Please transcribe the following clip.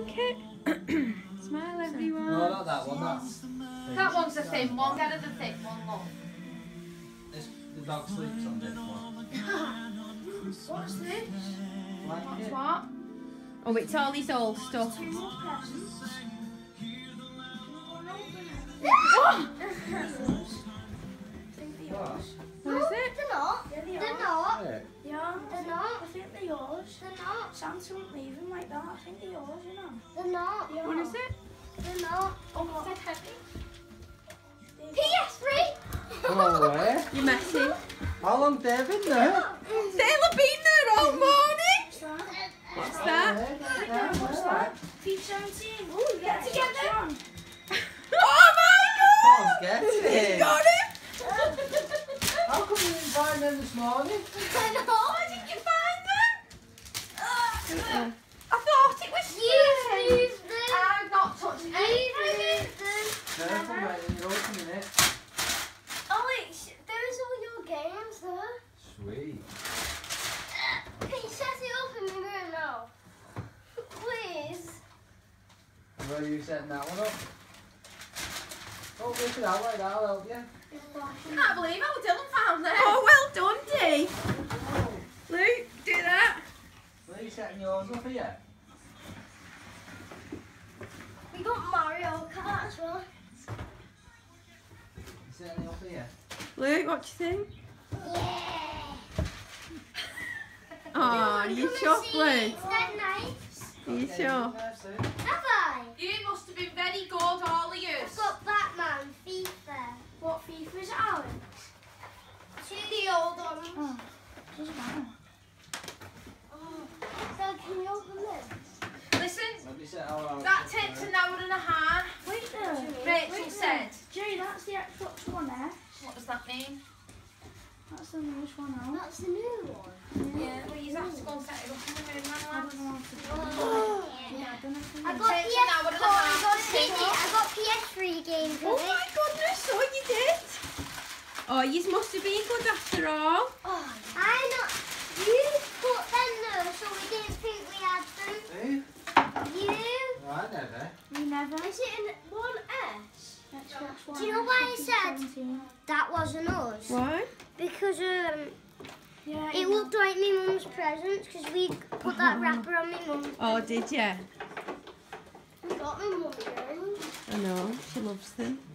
like it? Smile, everyone. No, not that one. That's. That one's the thin one. Get her the thick one, look. The dog sleeps on this one. What's this? Blanket. What? Oh, it's all his old stuff. Two more presents. What? What is it? They're not. Yeah, they They're are. not. Yeah. They are. They're not. I think they're yours. They're not. Santa won't leave them like that. I think they're yours, you know. They're not. They What are. is it? They're not. Oh, what's that heavy? PS3. No way. You're messy. How long they been there? They'll have been there all morning. What's that? What's that? FIFA 17. Ooh, get together. Oh my Let's get it. God! Got it! How come you didn't find them this morning? I know. Where did you find them? I thought it was You used them. I've not touched You anything. used them. Careful, mate, you're opening it. Alex, there's all your games there. Sweet. Can you set it up in the room now? Please. Where are you setting that one up? Oh, lift it out like that, I'll help you. I can't believe how Dylan found them. Oh, well done, Dee. Oh, Luke, do that. where are you setting yours up here? We got Mario Kart as well. You setting it up here? Luke, what do you think? Yeah. Oh, are you sure, Luke? Is that nice? Are you sure? Have I? You must have been very good, all of you. I've got Batman, FIFA. What FIFA is it, Alex? Two of the old ones. Oh, doesn't matter. Oh. So can you open this? Listen, Let me set our that takes an hour and a half. Wait there. Rachel said. Jay, that's the Xbox 1s. What does that mean? That's the newest one now. That's the new one. Yeah, well, you have to go and set it up in the room, man. Yeah, I don't know. I It got takes an hour and a half. I got PS3 games Oh with it. my goodness, so you did. Oh, you must have been good after all. Oh, I know. You put them there so we didn't think we had them. Who? You? No, I never. We never. Is it in 1S? Xbox 1s. Do you know why I said that wasn't us? Why? Because Yeah, it looked like my mum's presents because we put that wrapper on my mum's. Oh, did you? We got my mum's. I know, she loves them.